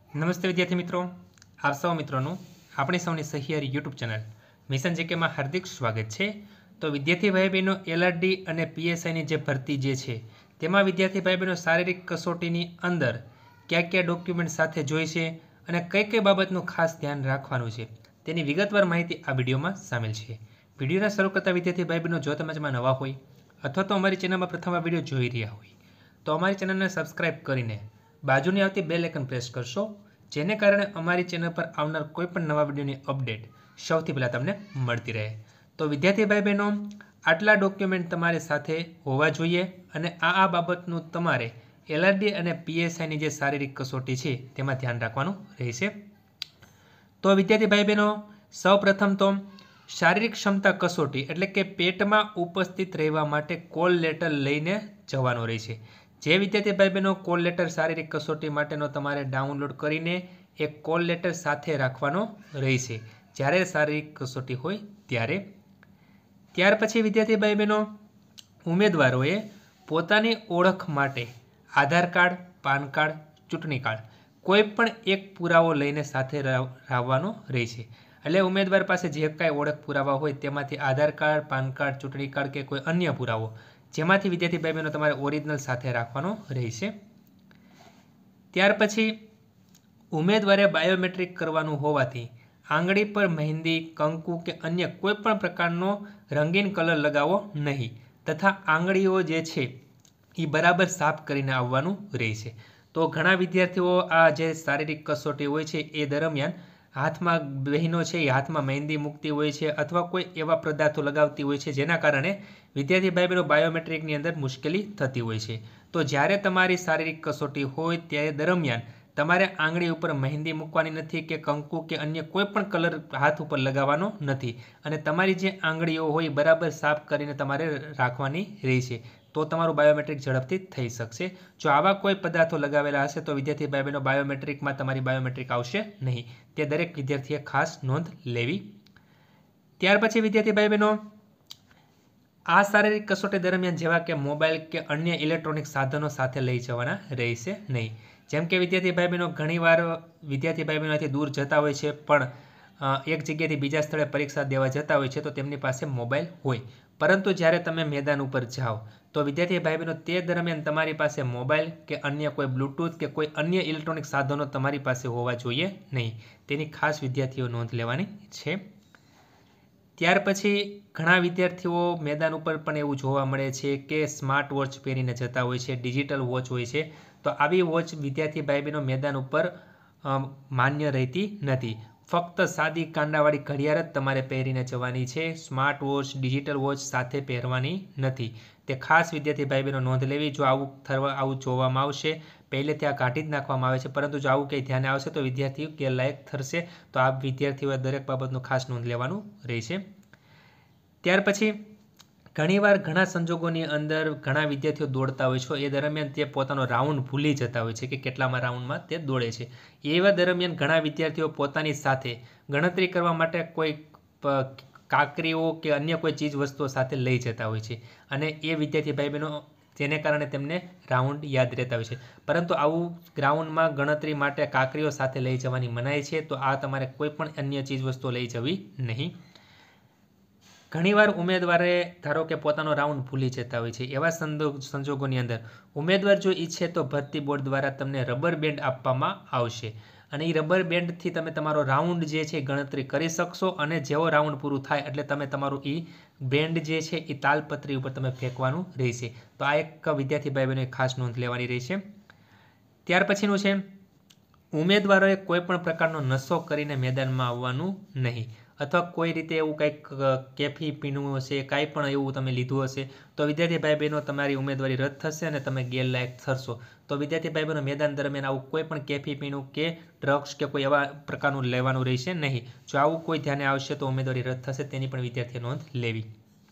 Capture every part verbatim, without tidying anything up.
નમસ્તે વિદ્યાર્થી મિત્રો, આપ સૌ મિત્રોનું આપણી સૌની સહિયારી યુટ્યુબ ચેનલ મિશન જીકેમાં હાર્દિક સ્વાગત છે। તો વિદ્યાર્થી ભાઈ બહેનો એલઆરડી અને પીએસઆઈની જે ભરતી જે છે તેમાં વિદ્યાર્થી ભાઈ બહેનો શારીરિક કસોટીની અંદર કયા કયા ડોક્યુમેન્ટ સાથે જોઈશે અને કઈ કઈ બાબતનું ખાસ ધ્યાન રાખવાનું છે તેની વિગતવાર માહિતી આ વિડીયોમાં સામેલ છે। વિડીયોના શરૂ કરતા વિદ્યાર્થી ભાઈ બહેનો જો તમે જેમાં નવા હોય અથવા તો અમારી ચેનલમાં પ્રથમ આ વિડીયો જોઈ રહ્યા હોય તો અમારી ચેનલને સબસ્ક્રાઇબ કરીને બાજુની આવતી બેલ આઇકન પ્રેસ કરશો, જેને કારણે અમારી ચેનલ પર આવનાર કોઈપણ નવા વિડીયોની અપડેટ સૌથી પહેલાં તમને મળતી રહે। તો વિદ્યાર્થી ભાઈ બહેનો, આટલા ડોક્યુમેન્ટ તમારી સાથે હોવા જોઈએ અને આ આ બાબતનું તમારે એલઆરડી અને પીએસઆઈની જે શારીરિક કસોટી છે તેમાં ધ્યાન રાખવાનું રહેશે। તો વિદ્યાર્થી ભાઈ બહેનો, સૌપ્રથમ તો શારીરિક ક્ષમતા કસોટી એટલે કે પેટમાં ઉપસ્થિત રહેવા માટે કોલ લેટર લઈને જવાનો રહેશે। જે વિદ્યાર્થી ભાઈ બહેનો કોલ લેટર શારીરિક કસોટી માટેનો તમારે ડાઉનલોડ કરીને એક કોલ લેટર સાથે રાખવાનો રહેશે જ્યારે શારીરિક કસોટી હોય ત્યારે। ત્યાર પછી વિદ્યાર્થી ભાઈ બહેનો, ઉમેદવારોએ પોતાની ઓળખ માટે આધાર કાર્ડ, પાન કાર્ડ, ચૂંટણી કાર્ડ કોઈ પણ એક પુરાવો લઈને સાથે આવવાનો રહેશે। એટલે ઉમેદવાર પાસે જે કાંઈ ઓળખ પુરાવા હોય તેમાંથી આધાર કાર્ડ, પાન કાર્ડ, ચૂંટણી કાર્ડ કે કોઈ અન્ય પુરાવો જેમાંથી વિદ્યાર્થી ભાઈ બહેનો તમારે ઓરિજિનલ સાથે રાખવાનો રહેશે। ત્યાર પછી ઉમેદવારે બાયોમેટ્રિક કરવાનું હોવાથી આંગળી પર મહેંદી, કંકુ કે અન્ય કોઈ પણ પ્રકારનો રંગીન કલર લગાવવો નહીં તથા આંગળીઓ જે છે એ બરાબર સાફ કરીને આવવાનું રહેશે। તો ઘણા વિદ્યાર્થીઓ આ જે શારીરિક કસોટી હોય છે એ દરમિયાન હાથમાં બહેનો છે એ હાથમાં મહેંદી મૂકતી હોય છે અથવા કોઈ એવા પદાર્થો લગાવતી હોય છે જેના કારણે વિદ્યાર્થી ભાઈ બહેનો બાયોમેટ્રિકની અંદર મુશ્કેલી થતી હોય છે। તો જ્યારે તમારી શારીરિક કસોટી હોય ત્યારે દરમિયાન તમારે આંગળી ઉપર મહેંદી મૂકવાની નથી કે કંકુ કે અન્ય કોઈ પણ કલર હાથ ઉપર લગાવવાનો નથી અને તમારી જે આંગળીઓ હોય બરાબર સાફ કરીને તમારે રાખવાની રહેશે, તો તમારું બાયોમેટ્રિક ઝડપથી થઈ શકશે। જો આવા કોઈ પદાર્થો લગાવેલા હશે તો વિદ્યાર્થી ભાઈ બહેનો બાયોમેટ્રિકમાં તમારી બાયોમેટ્રિક આવશે નહીં, તે દરેક વિદ્યાર્થીએ ખાસ નોંધ લેવી। ત્યાર પછી વિદ્યાર્થી ભાઈ બહેનો, આ શારીરિક કસોટી દરમિયાન જેવા કે મોબાઈલ કે અન્ય ઇલેક્ટ્રોનિક સાધનો સાથે લઈ જવાના રહેશે નહીં। જેમ કે વિદ્યાર્થી ભાઈ બહેનો, ઘણીવાર વિદ્યાર્થી ભાઈ બહેનોથી દૂર જતા હોય છે પણ એક જગ્યાએથી બીજા સ્થળે પરીક્ષા દેવા જતા હોય છે તો તેમની પાસે મોબાઈલ હોય, પરંતુ જ્યારે તમે મેદાન ઉપર જાઓ તો વિદ્યાર્થી ભાઈ બહેનો તે દરમિયાન તમારી પાસે મોબાઈલ કે અન્ય કોઈ બ્લૂટૂથ કે કોઈ અન્ય ઇલેક્ટ્રોનિક સાધનો તમારી પાસે હોવા જોઈએ નહીં, તેની ખાસ વિદ્યાર્થીઓ નોંધ લેવાની છે। ત્યાર પછી ઘણા વિદ્યાર્થીઓ મેદાન ઉપર પણ એવું જોવા મળે છે કે સ્માર્ટ વોચ પહેરીને જતા હોય છે, ડિજિટલ વોચ હોય છે, તો આવી વોચ વિદ્યાર્થી ભાઈ બહેનો મેદાન ઉપર માન્ય રહેતી નથી। ફક્ત સાદી કાંડાવાળી ઘડિયાળ જ તમારે પહેરીને જવાની છે, સ્માર્ટ વોચ, ડિજિટલ વોચ સાથે પહેરવાની નથી, તે ખાસ વિદ્યાર્થી ભાઈ બહેનો નોંધ લેવી। જો આવું થવા આવું જોવામાં આવશે પહેલેથી આ કાઢી જ નાખવામાં આવે છે, પરંતુ જો આવું કંઈ ધ્યાને આવશે તો વિદ્યાર્થીઓ ગેરલાયક ઠરશે, તો આ વિદ્યાર્થીઓએ દરેક બાબતનું ખાસ નોંધ લેવાનું રહેશે। ત્યાર પછી ઘણીવાર ઘણા સંજોગોની અંદર ઘણા વિદ્યાર્થીઓ દોડતા હોય છે, એ દરમિયાન તે પોતાનો રાઉન્ડ ભૂલી જતા હોય છે કે કેટલામાં રાઉન્ડમાં તે દોડે છે। એવા દરમિયાન ઘણા વિદ્યાર્થીઓ પોતાની સાથે ગણતરી કરવા માટે કોઈ કાંકરીઓ કે અન્ય કોઈ ચીજ વસ્તુઓ સાથે લઈ જતા હોય છે અને એ વિદ્યાર્થી ભાઈ બહેનો જેને કારણે તેમને રાઉન્ડ યાદ રહેતા હોય છે, પરંતુ આવું ગ્રાઉન્ડમાં ગણતરી માટે કાંકરીઓ સાથે લઈ જવાની મનાઈ છે, તો આ તમારે કોઈ પણ અન્ય ચીજ વસ્તુઓ લઈ જવી નહીં। ઘણીવાર ઉમેદવારે ધારો કે પોતાનો રાઉન્ડ ભૂલી જતા હોય છે, એવા સંજોગોની અંદર ઉમેદવાર જો ઈચ્છે તો ભરતી બોર્ડ દ્વારા તમને રબર બેન્ડ આપવામાં આવશે અને એ રબર બેન્ડથી તમે તમારો રાઉન્ડ જે છે ગણતરી કરી શકશો અને જેવો રાઉન્ડ પૂરું થાય એટલે તમે તમારું એ બેન્ડ જે છે એ તાલપત્રી ઉપર તમે ફેંકવાનું રહેશે। તો આ એક વિદ્યાર્થી ભાઈ બહેનોએ ખાસ નોંધ લેવાની રહેશે। ત્યાર પછીનું છે, ઉમેદવારોએ કોઈ પણ પ્રકારનો નશો કરીને મેદાનમાં આવવાનું નહીં અથવા કોઈ રીતે એવું કંઈક કેફી પીણું હશે, કાંઈ પણ એવું તમે લીધું હશે તો વિદ્યાર્થી ભાઈ બહેનો તમારી ઉમેદવારી રદ થશે અને તમે ગેરલાયક ઠરશો। તો વિદ્યાર્થી ભાઈ બહેનો મેદાન દરમિયાન આવું કોઈ પણ કેફી પીણું કે ડ્રગ્સ કે કોઈ એવા પ્રકારનું લેવાનું રહેશે નહીં। જો આવું કોઈ ધ્યાને આવશે તો ઉમેદવારી રદ થશે, તેની પણ વિદ્યાર્થીએ નોંધ લેવી।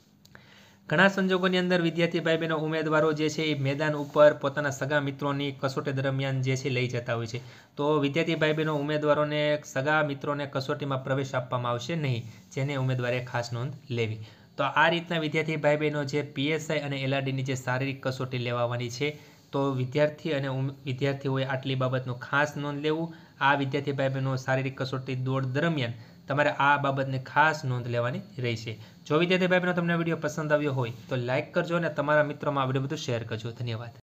ઘણા સંજોગોની અંદર વિદ્યાર્થી ભાઈ બહેનો ઉમેદવારો જે છે એ મેદાન ઉપર પોતાના સગા મિત્રોની કસોટી દરમિયાન જે છે લઈ જતા હોય છે, તો વિદ્યાર્થી ભાઈ બહેનો ઉમેદવારોને સગા મિત્રોને કસોટીમાં પ્રવેશ આપવામાં આવશે નહીં, જેને ઉમેદવારે ખાસ નોંધ લેવી। તો આ રીતના વિદ્યાર્થી ભાઈ બહેનો જે પીએસઆઈ અને એલઆરડીની જે શારીરિક કસોટી લેવાની છે તો વિદ્યાર્થી અને વિદ્યાર્થીઓએ આટલી બાબતનું ખાસ નોંધ લેવું. આ વિદ્યાર્થી ભાઈ બહેનો શારીરિક કસોટી દોડ દરમિયાન તમારે આ બાબતની ખાસ નોંધ લેવાની રહેશે. જો વિદ્યાર્થી ભાઈ બહેનો તમને વિડીયો પસંદ આવ્યો હોય તો લાઇક કરજો અને તમારા મિત્રોમાં આ વિડીયો બધું શેર કરજો. ધન્યવાદ.